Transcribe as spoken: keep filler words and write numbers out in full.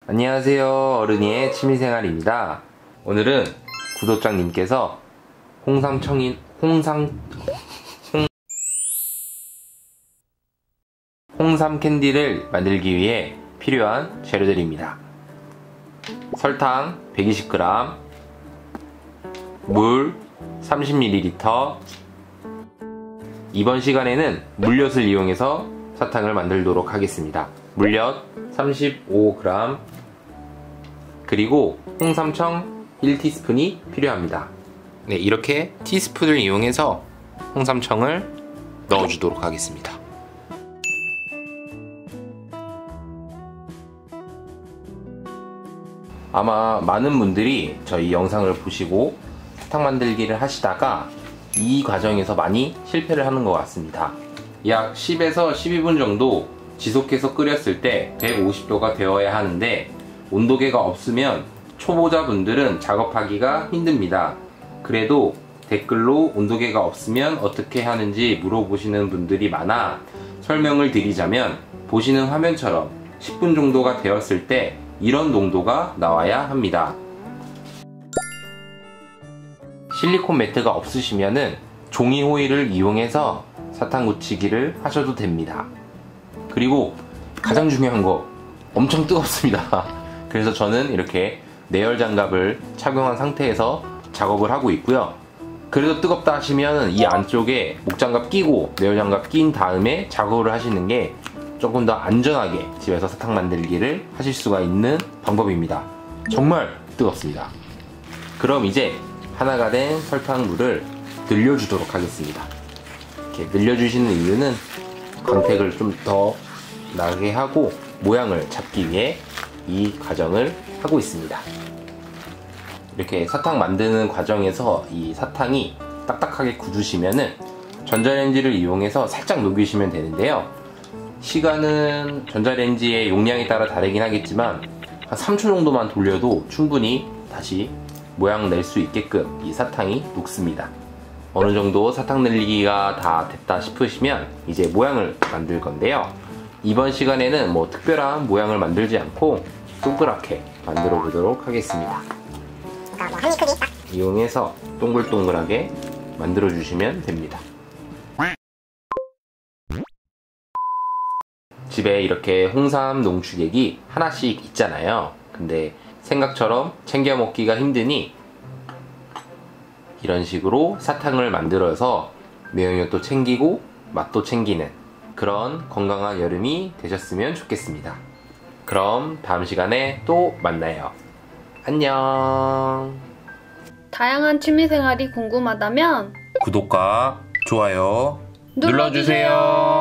안녕하세요, 어른이의 취미생활입니다. 오늘은 구독자님께서 홍삼청인 홍삼 홍, 홍삼 캔디를 만들기 위해 필요한 재료들입니다. 설탕 백이십 그램, 물 삼십 밀리리터. 이번 시간에는 물엿을 이용해서 사탕을 만들도록 하겠습니다. 물엿 삼십오 그램, 그리고 홍삼청 일 티스푼이 필요합니다. 네, 이렇게 티스푼을 이용해서 홍삼청을 넣어주도록 하겠습니다. 아마 많은 분들이 저희 영상을 보시고 사탕 만들기를 하시다가 이 과정에서 많이 실패를 하는 것 같습니다. 약 십에서 십이 분 정도 지속해서 끓였을 때 백오십 도가 되어야 하는데 온도계가 없으면 초보자분들은 작업하기가 힘듭니다. 그래도 댓글로 온도계가 없으면 어떻게 하는지 물어보시는 분들이 많아 설명을 드리자면, 보시는 화면처럼 십 분 정도가 되었을 때 이런 농도가 나와야 합니다. 실리콘 매트가 없으시면은 종이 호일을 이용해서 사탕 굳히기를 하셔도 됩니다. 그리고 가장 중요한 거, 엄청 뜨겁습니다. 그래서 저는 이렇게 내열 장갑을 착용한 상태에서 작업을 하고 있고요. 그래도 뜨겁다 하시면 이 안쪽에 목장갑 끼고 내열 장갑 낀 다음에 작업을 하시는 게 조금 더 안전하게 집에서 사탕 만들기를 하실 수가 있는 방법입니다. 정말 뜨겁습니다. 그럼 이제 하나가 된 설탕물을 늘려주도록 하겠습니다. 이렇게 늘려주시는 이유는 광택을 좀 더 나게 하고 모양을 잡기 위해 이 과정을 하고 있습니다. 이렇게 사탕 만드는 과정에서 이 사탕이 딱딱하게 굳으시면은 전자레인지를 이용해서 살짝 녹이시면 되는데요. 시간은 전자레인지의 용량에 따라 다르긴 하겠지만 한 삼 초 정도만 돌려도 충분히 다시 모양 낼 수 있게끔 이 사탕이 녹습니다. 어느 정도 사탕 늘리기가 다 됐다 싶으시면 이제 모양을 만들 건데요. 이번 시간에는 뭐 특별한 모양을 만들지 않고 동그랗게 만들어 보도록 하겠습니다. 이용해서 동글동글하게 만들어 주시면 됩니다. 집에 이렇게 홍삼 농축액이 하나씩 있잖아요. 근데 생각처럼 챙겨 먹기가 힘드니 이런 식으로 사탕을 만들어서 면역력도 챙기고 맛도 챙기는 그런 건강한 여름이 되셨으면 좋겠습니다. 그럼 다음 시간에 또 만나요. 안녕. 다양한 취미생활이 궁금하다면 구독과 좋아요 눌러주세요. 눌러주세요.